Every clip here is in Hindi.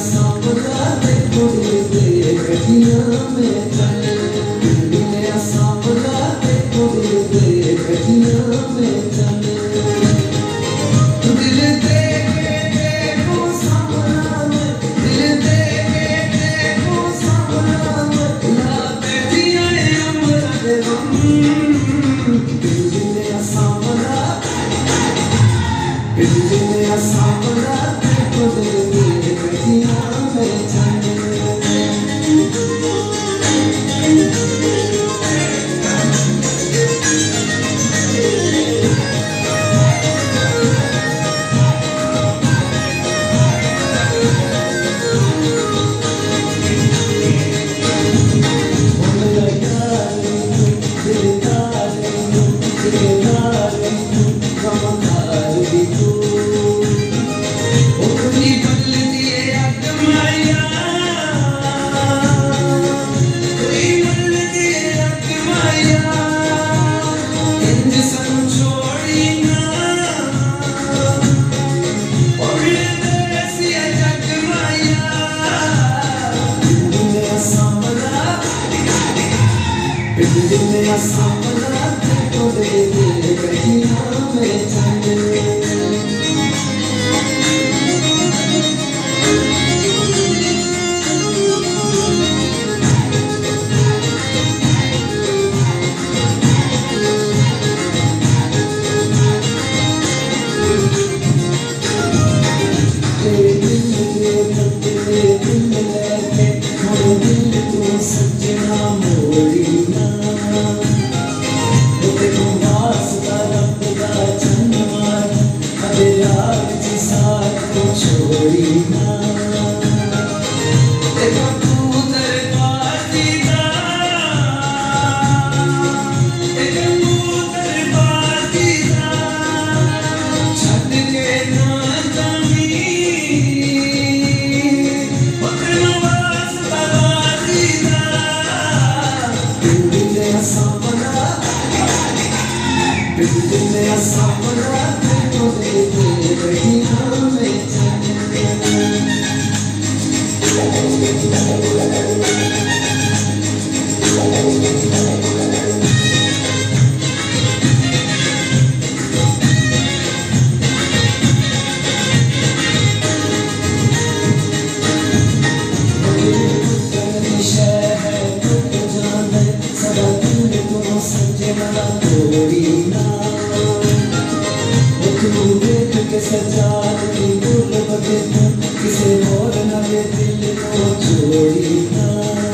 सजाद की गुल बदे किसे और न ले दिल को छोड़ी ना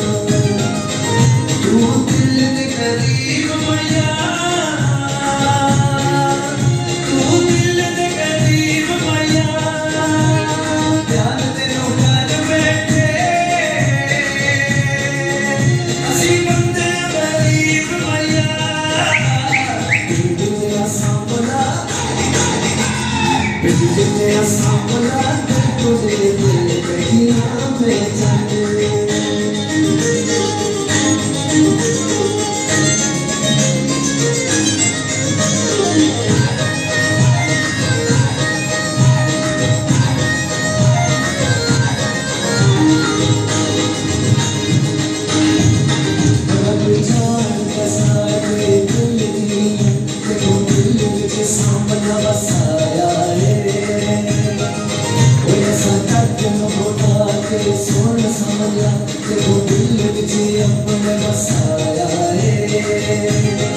तू दिल दे करीब मैया तू दिल दे करीब मैया ध्यान तेनों कर बैठे असी बंदे गरीब मैया दिल सामना तेरा सामना तुझे दिल कहिया में जाने अब जान बसाए दिल दी देखो दिल के सामना बसाया सोन समझा देखो दिल विच अपने बसाया है